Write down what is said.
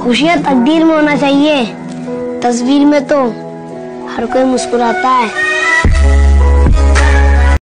खुशियाँ तकदीर में होना चाहिए। तस्वीर में तो हर कोई मुस्कुराता है।